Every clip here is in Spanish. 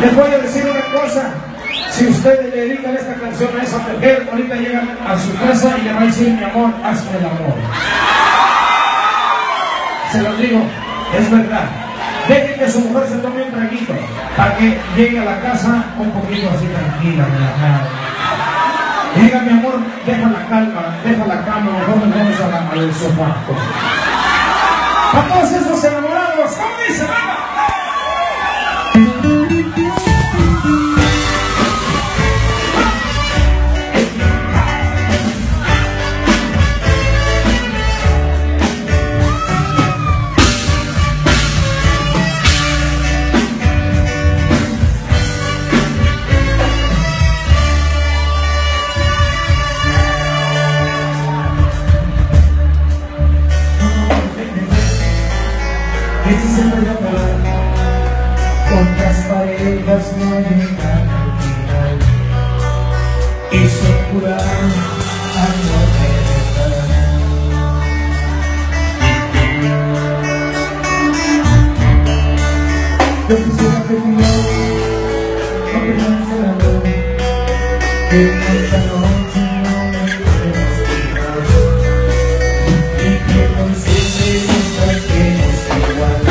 Les voy a decir una cosa. Si ustedes le dedican esta canción a esa mujer, ahorita llegan a su casa y le va a decir: mi amor, hazme el amor. Se los digo, es verdad. Dejen que su mujer se tome un traguito para que llegue a la casa un poquito así tranquila, relajada. Diga: mi amor, deja la cama, mejor nos vamos al sofá. A todos esos enamorados, ¿cómo dice? Cuántas parejas no llegan al final y se curan amor de verdad. Yo quisiera que mi amor no piense el amor, que esta noche no me despedimos y que consideremos que nos igual.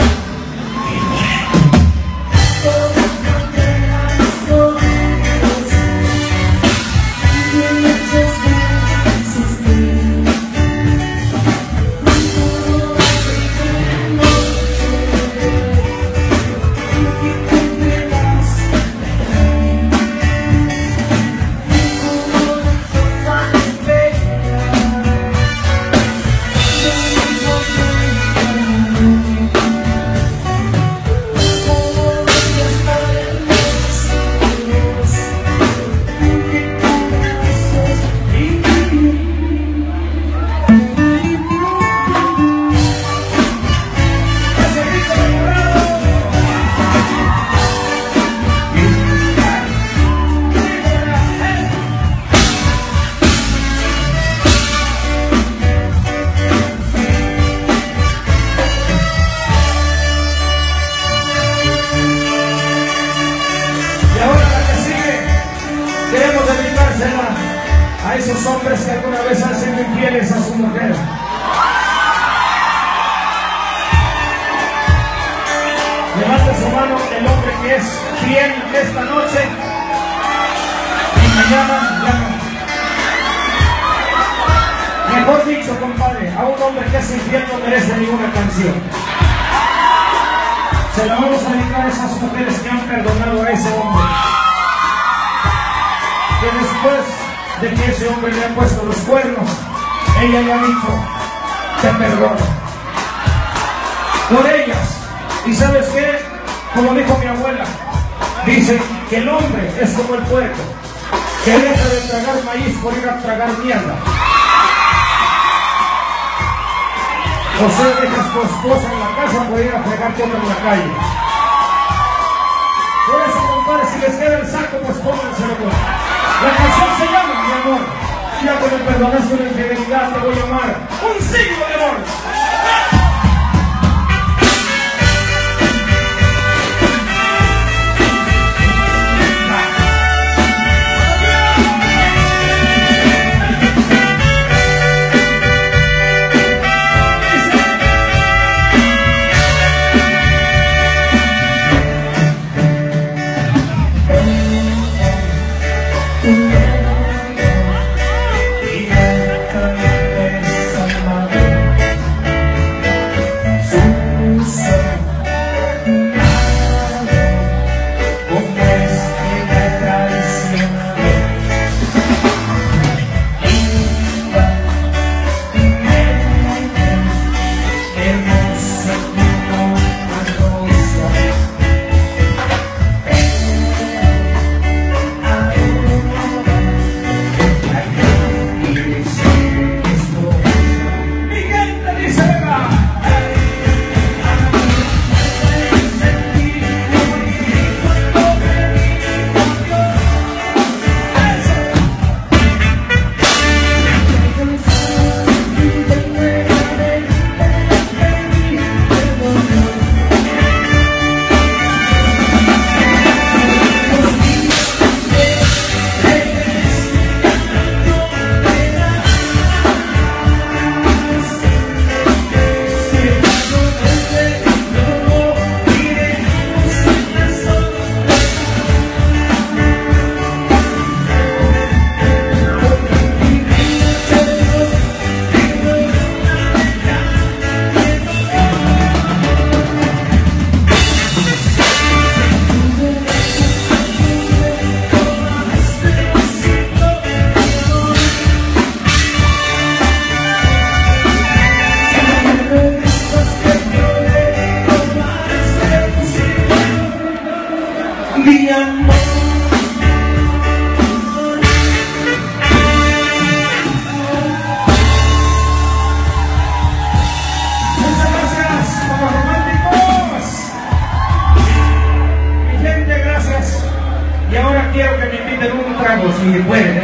A esos hombres que alguna vez han sido infieles a su mujer. Levanta su mano el hombre que es fiel esta noche y mañana ya no. Mejor dicho, compadre, a un hombre que es infiel no merece ninguna canción. Se la vamos a dedicar a esas mujeres que han perdonado a ese hombre, que después de que ese hombre le ha puesto los cuernos, ella le ha dicho: te perdono. Por ellas. ¿Y sabes qué? Como dijo mi abuela, dice que el hombre es como el puerco, que deja de tragar maíz por ir a tragar mierda. O sea, dejas tu esposa en la casa por ir a fregar todo en la calle. Por eso, compadre, si les queda el saco, pues pónganselo. La canción se llama Mi Amor. Ya que me perdonaste una infidelidad, te voy a amar un siglo de amor. si puede,